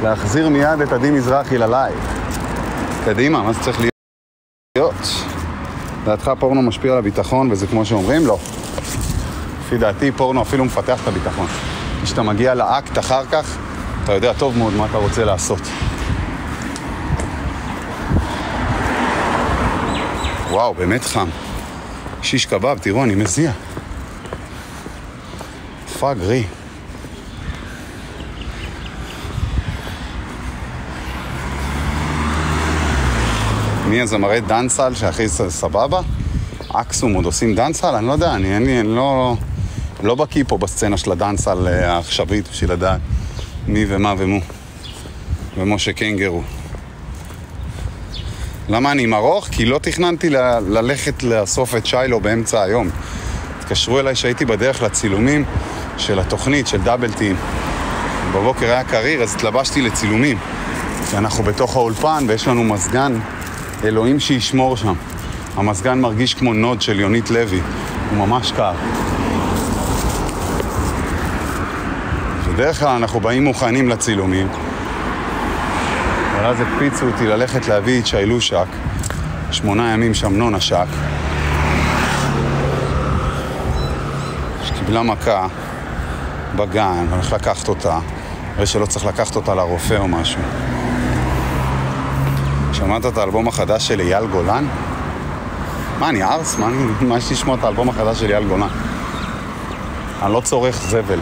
להחזיר מיד את עדי מזרחי ללייב. קדימה, מה זה צריך להיות? דעתך פורנו משפיע על הביטחון, וזה כמו שאומרים? לא. לפי דעתי פורנו אפילו מפתח את הביטחון. כשאתה מגיע לאקט אחר כך, אתה יודע טוב מאוד מה אתה רוצה לעשות. וואו, באמת חם. שיש קבב, תראו, אני מזיע. פאגרי. מי הזמרי דנסל שהכי סבבה? אקסום עוד עושים דנסל? אני לא יודע, אני לא בקיא פה בסצנה של הדנסל העכשווית בשביל לדעת מי ומה ומו. ומשה קנגרו. למה אני עם ארוך? כי לא תכננתי ללכת לאסוף את שיילו באמצע היום. התקשרו אליי שהייתי בדרך לצילומים של התוכנית, של דאבל טים. בבוקר היה קריר, אז התלבשתי לצילומים. כי אנחנו בתוך האולפן ויש לנו מזגן, אלוהים שישמור שם. המזגן מרגיש כמו נוד של יונית לוי. הוא ממש קר. בדרך כלל אנחנו באים מוכנים לצילומים. אבל אז הקפיצו אותי ללכת להביא את שיילושק. 8 ימים שם נון השק. שקיבלה מכה בגן, הולך לקחת אותה. הרי שלא צריך לקחת אותה לרופא או משהו. שמעת את האלבום החדש של אייל גולן? מה, אני ארס? מה יש לשמוע את האלבום החדש של אייל גולן? אני לא צורך זבל.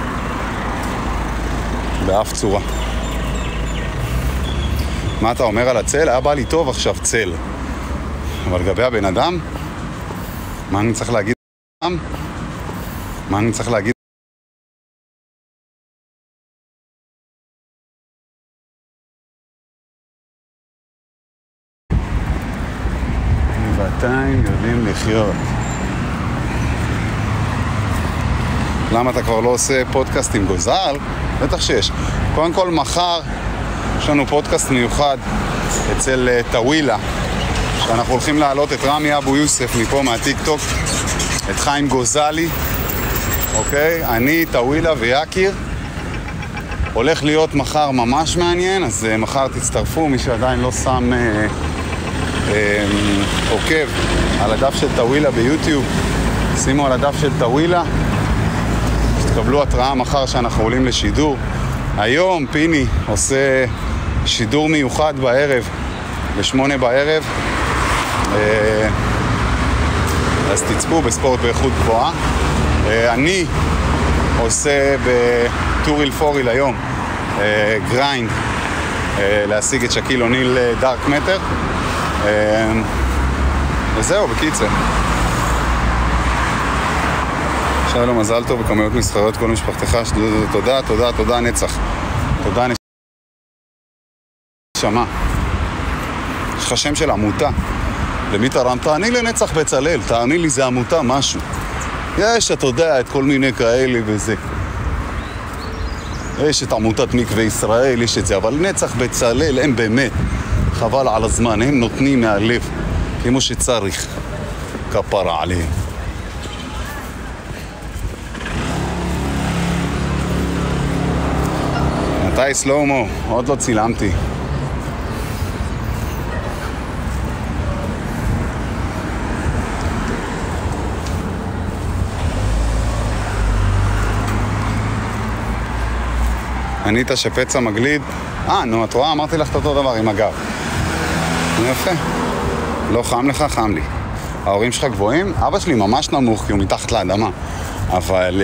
באף צורה. מה אתה אומר על הצל? היה בא לי טוב עכשיו צל. אבל לגבי הבן אדם, מה אני צריך להגיד? מה אני צריך להגיד? ועתיים יודעים לחיות. למה אתה כבר לא עושה פודקאסט עם גוזל? בטח שיש. קודם כל מחר יש לנו פודקאסט מיוחד אצל טווילה, שאנחנו הולכים להעלות את רמי אבו יוסף מפה מהטיק-טוק, את חיים גוזלי, אוקיי? אני, טווילה ויקיר. הולך להיות מחר ממש מעניין, אז מחר תצטרפו, מי שעדיין לא שם עוקב על הדף של טווילה ביוטיוב, שימו על הדף של טווילה, שתקבלו התראה מחר שאנחנו עולים לשידור. היום פיני עושה שידור מיוחד בערב, ב8 בערב, אז תצפו בספורט באיכות גבוהה. אני עושה בטוריל פוריל היום גריינד להשיג את שקיל אוניל דארק מטר, וזהו, בקיצר. שלום, מזל טוב וכמויות מסחריות כל משפחתך, תודה, תודה, תודה נצח. תודה נשמה. יש לך שם של עמותה. למי תרמת? אני לנצח בצלל, תאמין לי זה עמותה משהו. יש, אתה יודע, את כל מיני כאלה וזה. יש את עמותת מקווה ישראל, יש את זה, אבל נצח בצלל הם באמת, חבל על הזמן, הם נותנים מהלב, כמו שצריך. כפרה עליהם. מתי סלומו? עוד לא צילמתי. ענית שפצע מגליד. נו, את רואה? אמרתי לך את אותו דבר עם הגב. יפה. לא חם לך? חם לי. ההורים שלך גבוהים? אבא שלי ממש נמוך כי הוא מתחת לאדמה. אבל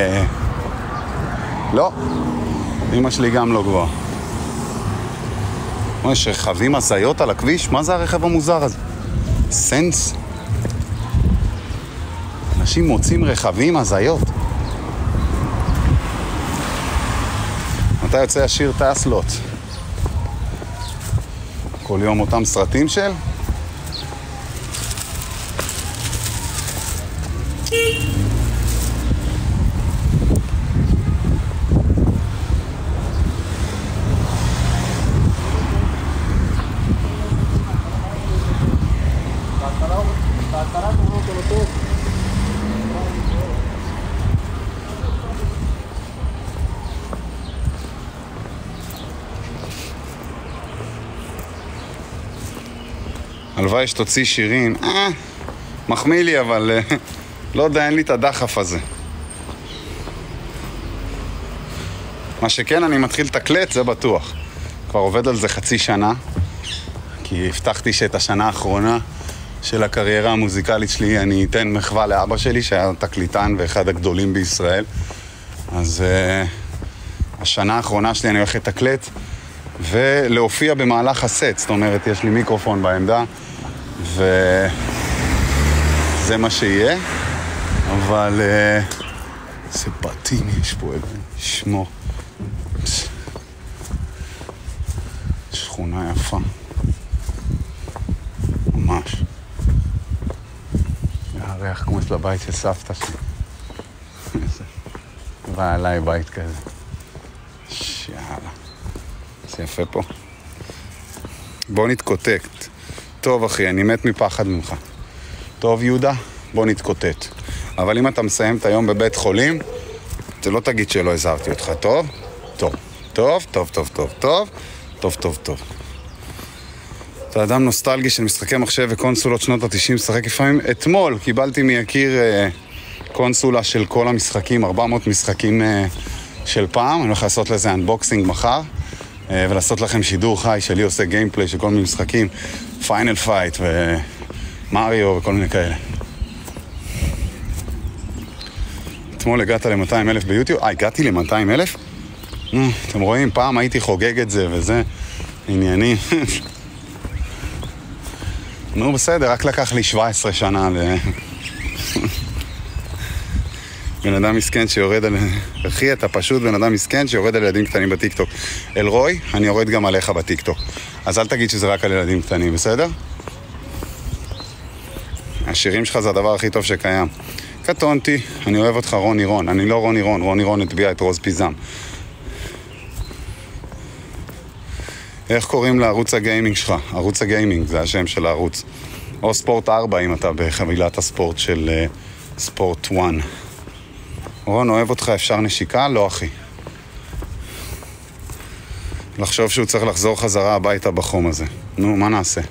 לא. אמא שלי גם לא גבוהה. יש רכבים הזיות על הכביש? מה זה הרכב המוזר הזה? סנס? אנשים מוצאים רכבים הזיות. מתי יוצא השיר טסלות? כל יום אותם סרטים של? הלוואי שתוציא שירים. מחמיא לי, אבל לא יודע, אין לי את הדחף הזה. מה שכן, אני מתחיל תקלט, זה בטוח. כבר עובד על זה חצי שנה, כי הבטחתי שאת השנה האחרונה של הקריירה המוזיקלית שלי אני אתן מחווה לאבא שלי, שהיה תקליטן ואחד הגדולים בישראל. אז השנה האחרונה שלי אני הולך לתקלט ולהופיע במהלך הסט. זאת אומרת, יש לי מיקרופון בעמדה וזה מה שיהיה. אבל זה בתים יש פה, שמור. שכונה יפה. ממש. הריח כמו של הבית של סבתא שלי. בא עליי בית כזה. יאללה. זה יפה פה. בוא נתקוטט. טוב אחי, אני מת מפחד ממך. טוב יהודה, בוא נתקוטט. אבל אם אתה מסיים את היום בבית חולים, אתה לא תגיד שלא הזהרתי אותך, טוב? טוב. טוב, טוב, טוב, טוב, טוב. טוב, טוב, טוב. אתה אדם נוסטלגי של משחקי מחשב וקונסולות שנות ה-90, משחק לפעמים. אתמול קיבלתי מיקיר קונסולה של כל המשחקים, 400 משחקים של פעם. אני הולך לעשות לזה אנבוקסינג מחר, ולעשות לכם שידור חי שלי עושה גיימפליי של כל מיני משחקים, פיינל פייט ומריו וכל מיני כאלה. אתמול הגעת ל-200,000 ביוטיוב. הגעתי ל-200,000? אתם רואים, פעם הייתי חוגג את זה וזה ענייני. נו בסדר, רק לקח לי 17 שנה בן אדם מסכן שיורד על... אחי, אתה פשוט בן אדם מסכן שיורד על ילדים קטנים בטיקטוק. אלרוי, אני יורד גם עליך בטיקטוק. אז אל תגיד שזה רק על ילדים קטנים, בסדר? השירים שלך זה הדבר הכי טוב שקיים. קטונתי, אני אוהב אותך רוני רון. אני לא רוני רון, רוני רון הטביע את רוז פיזם. איך קוראים לערוץ הגיימינג שלך? ערוץ הגיימינג, זה השם של הערוץ. או ספורט 4 אם אתה בחבילת הספורט של ספורט 1. רון, אוהב אותך, אפשר נשיקה? לא אחי. לחשוב שהוא צריך לחזור חזרה הביתה בחום הזה. נו, מה נעשה?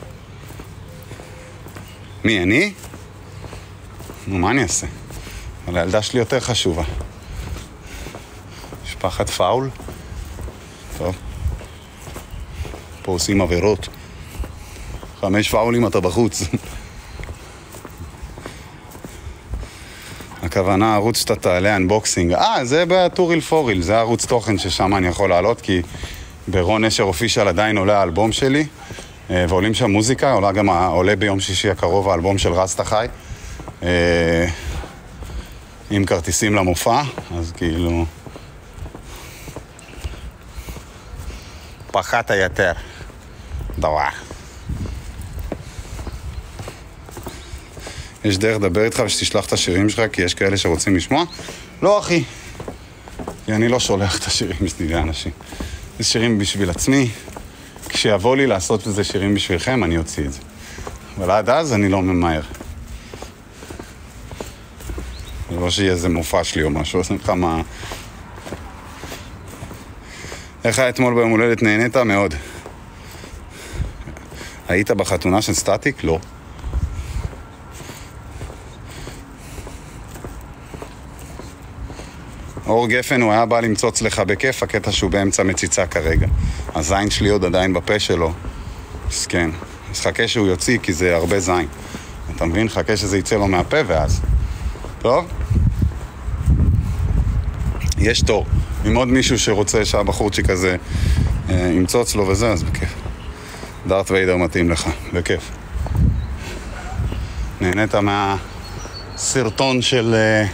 מי, אני? נו, מה אני אעשה? אבל הילדה שלי יותר חשובה. משפחת פאול? טוב. פה עושים עבירות. 5 פאולים אתה בחוץ. הכוונה, הערוץ שאתה תעלה אנבוקסינג. זה בטוריל פוריל, זה הערוץ תוכן ששם אני יכול לעלות, כי ברון נשר אופישל עדיין עולה האלבום שלי, ועולים שם מוזיקה, עולה ביום שישי הקרוב האלבום של רסטה חי, עם כרטיסים למופע, אז כאילו... פחת היתר. דבר. יש דרך לדבר איתך ושתשלח את השירים שלך, כי יש כאלה שרוצים לשמוע? לא, אחי. כי אני לא שולח את השירים שלי לאנשים. זה שירים בשביל עצמי. כשיבוא לי לעשות בזה שירים בשבילכם, אני אוציא את זה. אבל עד אז אני לא ממהר. זה לא שיהיה איזה מופע שלי או משהו, עושים לך מה... איך היה אתמול ביום הולדת? נהנית מאוד. היית בחתונה של סטטיק? לא. אור גפן, הוא היה בא למצוץ לך בכיף, הקטע שהוא באמצע מציצה כרגע. הזין שלי עוד עדיין בפה שלו. מסכן. אז חכה שהוא יוציא, כי זה הרבה זין. אתה מבין? חכה שזה יצא לו מהפה ואז. טוב? יש תור. עם עוד מישהו שרוצה שהבחורצ'יק הזה ימצוץ לו וזה, אז בכיף. דארת ויידר מתאים לך, בכיף. נהנית מהסרטון של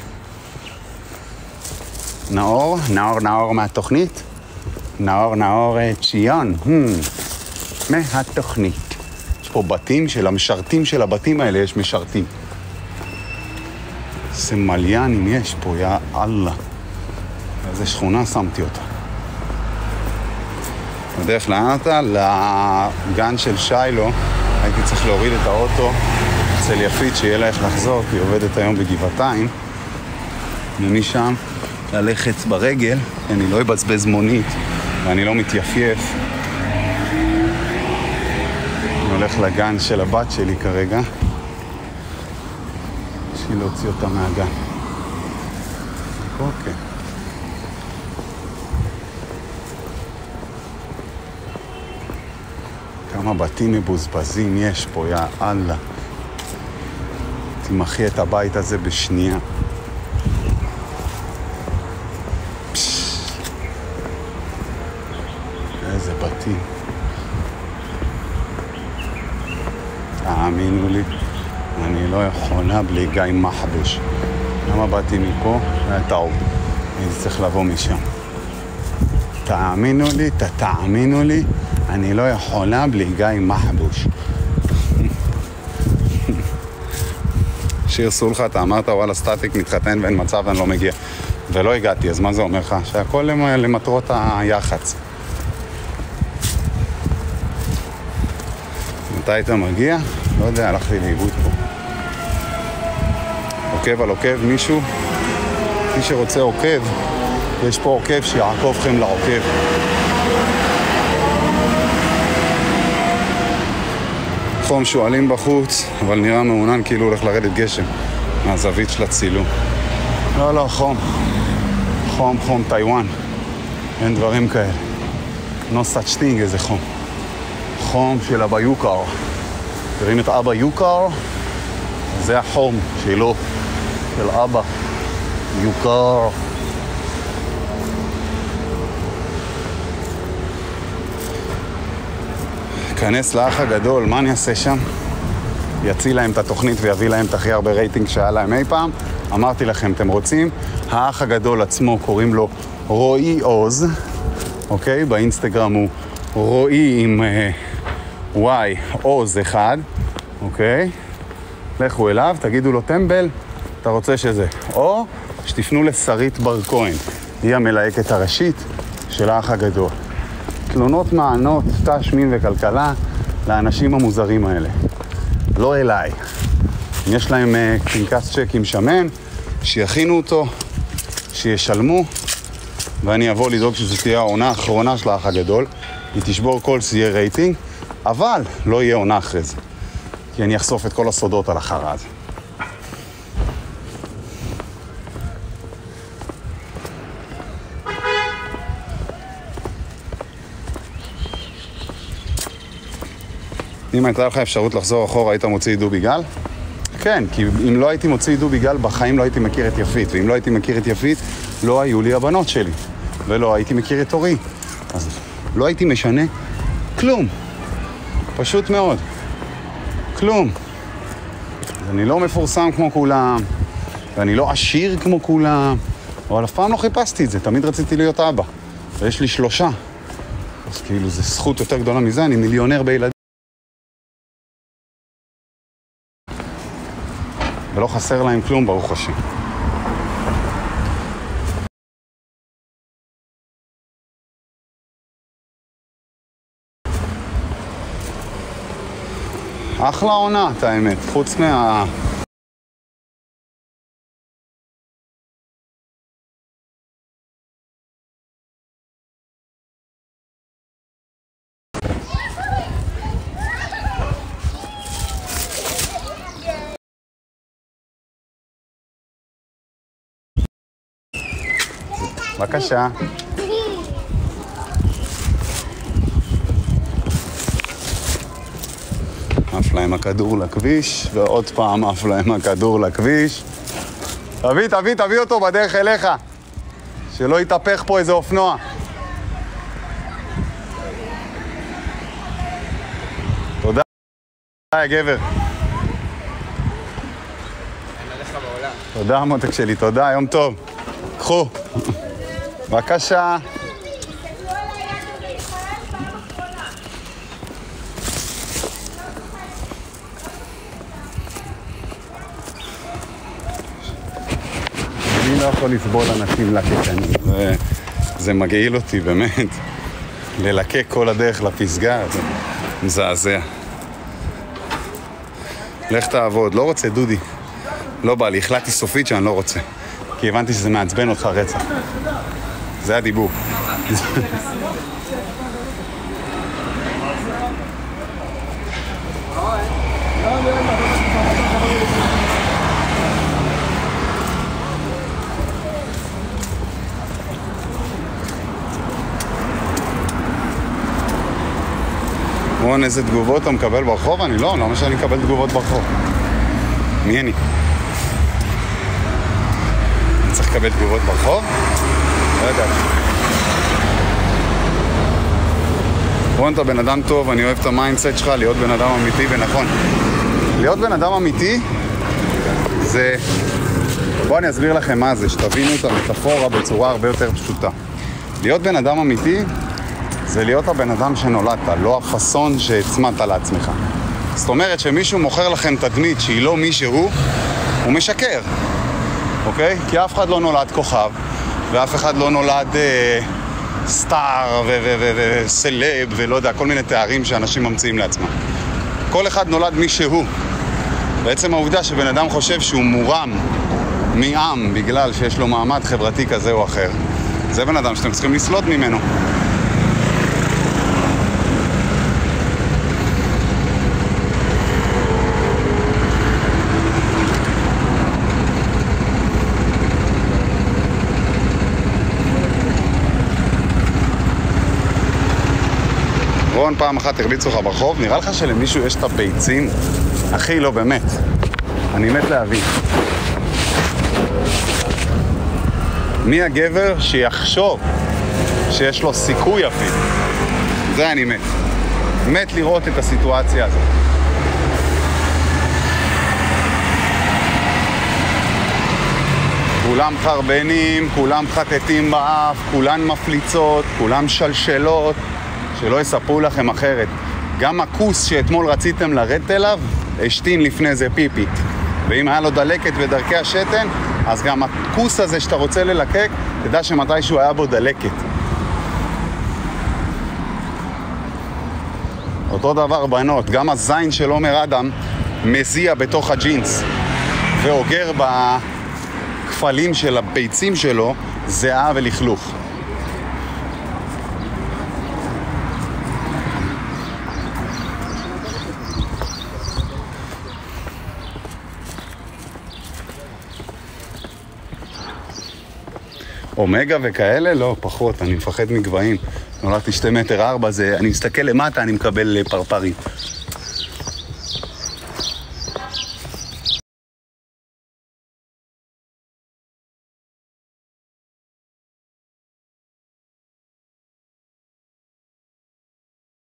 נאור מהתוכנית? נאור ציון, מהתוכנית. יש פה בתים של המשרתים של הבתים האלה, יש משרתים. איזה מליינים יש פה, יא אללה. איזה שכונה שמתי אותה. בדרך לאן אתה? לגן של שיילו. הייתי צריך להוריד את האוטו אצל יפית שיהיה לה איך לחזור, כי היא עובדת היום בגבעתיים. ומשם ללכת ברגל, אני לא אבזבז מונית ואני לא מתייפייף. אני הולך לגן של הבת שלי כרגע. בשביל להוציא אותה מהגן. אוקיי. כמה בתים מבוזבזים יש פה, יא אללה. תמחי את הבית הזה בשנייה. איזה בתים. תאמינו לי, אני לא יכולה בלי גיא מחבוש. למה באתי מפה? היה טוב. אני צריך לבוא משם. תאמינו לי, אני לא יכולה בלי גיא מחבוש. שיר סולחה, אתה אמרת, וואלה, סטטיק מתחתן ואין מצב ואני לא מגיע. ולא הגעתי, אז מה זה אומר לך? שהכל למטרות היח"צ. מתי היית מגיע? לא יודע, הלכתי לאיבוד פה. עוקב על עוקב, מישהו? מי שרוצה עוקב, יש פה עוקב שיעקובכם לעוקב. חום שואלים בחוץ, אבל נראה מעונן כאילו הולך לרדת גשם מהזווית של הצילום. לא, חום, טיואן. אין דברים כאלה. No such thing, איזה חום. חום של אבא יוקר. תראים את אבא יוקר? זה החום שלו, של אבא יוקר. כנס לאח הגדול, מה אני אעשה שם? יציל להם את התוכנית ויביא להם את הכי הרבה רייטינג שהיה להם אי פעם. אמרתי לכם, אתם רוצים? האח הגדול עצמו קוראים לו רועי עוז, אוקיי? באינסטגרם הוא רועי עם וואי עוז אחד, אוקיי? לכו אליו, תגידו לו טמבל, אתה רוצה שזה. או שתפנו לשרית בר כהן, היא המלהקת הראשית של האח הגדול. תלונות מענות, תש מין וכלכלה לאנשים המוזרים האלה. לא אליי. אם יש להם פנקס צ'קים שמן, שיכינו אותו, שישלמו, ואני אבוא לדאוג שזו תהיה העונה האחרונה של האח הגדול. היא תשבור כל שיהיה רייטינג, אבל לא יהיה עונה אחרי זה. כי אני אחשוף את כל הסודות על החרה הזה. אם הייתה לך אפשרות לחזור אחורה, היית מוציא דובי גל? כן, כי אם לא הייתי מוציא דובי גל, בחיים לא הייתי מכיר את יפית. ואם לא הייתי מכיר את יפית, לא היו לי הבנות שלי. ולא הייתי מכיר את אורי. אז לא הייתי משנה כלום. פשוט מאוד. כלום. אני לא מפורסם כמו כולם, ואני לא עשיר כמו כולם, אבל אף פעם לא חיפשתי את זה. תמיד רציתי להיות אבא. ויש לי 3. אז כאילו, זו זכות יותר גדולה מזה, אני מיליונר בילדים. ולא חסר להם כלום, ברוך השם. אחלה עונה, את האמת, חוץ מה... בבקשה. עף להם הכדור לכביש, ועוד פעם עף להם הכדור לכביש. תביא אותו בדרך אליך. שלא יתהפך פה איזה אופנוע. תודה, גבר. תודה, מותק שלי, תודה, יום טוב. קחו. בבקשה. אני לא יכול לסבול אנשים לקקנים. זה מגעיל אותי, באמת. ללקק כל הדרך לפסגה, זה מזעזע. לך תעבוד, לא רוצה דודי. לא בא לי, החלטתי סופית שאני לא רוצה. כי הבנתי שזה מעצבן אותך רצח. זה הדיבור. רון, איזה תגובות אתה מקבל ברחוב? אני לא, למה שאני אקבל תגובות ברחוב? מי אני? אני צריך לקבל תגובות ברחוב? לא יודע. רון, אתה בן אדם טוב, אני אוהב את המיינדסט שלך, להיות בן אדם אמיתי ונכון. להיות בן אדם אמיתי זה... בואו אני אסביר לכם מה זה, שתבינו את המטאפורה בצורה הרבה יותר פשוטה. להיות בן אדם אמיתי זה להיות הבן אדם שנולדת, לא הפסון שהצמדת לעצמך. זאת אומרת שמישהו מוכר לכם תדמית שהיא לא מישהו, הוא משקר, אוקיי? כי אף אחד לא נולד כוכב, ואף אחד לא נולד סטאר וסלב ולא יודע, כל מיני תארים שאנשים ממציאים לעצמם. כל אחד נולד מישהו. בעצם העובדה שבן אדם חושב שהוא מורם מעם בגלל שיש לו מעמד חברתי כזה או אחר, זה בן אדם שאתם צריכים לסלוט ממנו. רון, פעם אחת הרביצו לך ברחוב, נראה לך שלמישהו יש את הביצים? אחי, לא, באמת. אני מת להבין. מי הגבר שיחשוב שיש לו סיכוי אפילו? זה אני מת. מת לראות את הסיטואציה הזאת. כולם חרבנים, כולם חטטים באף, כולן מפליצות, כולם שלשלות, שלא יספרו לכם אחרת. גם הכוס שאתמול רציתם לרדת אליו, השתין לפני זה פיפית. ואם היה לו דלקת בדרכי השתן, אז גם הכוס הזה שאתה רוצה ללקק, תדע שמתישהו היה בו דלקת. אותו דבר בנות, גם הזין של עומר אדם מזיע בתוך הג'ינס, ואוגר בכפלים של הביצים שלו זיעה ולכלוך. אומגה וכאלה? לא, פחות, אני מפחד מגבהים. נולדתי 2.4 מטר, אני מסתכל למטה, אני מקבל פרפרים.